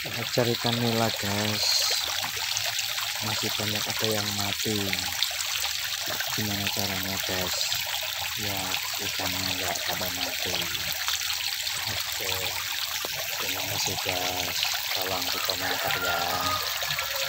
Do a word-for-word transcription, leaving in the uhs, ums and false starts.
Ajar ikan nila guys, masih banyak ada yang mati. Gimana caranya guys ya ikannya nggak pada mati? Oke, terima kasih guys, tolong di komentar ya.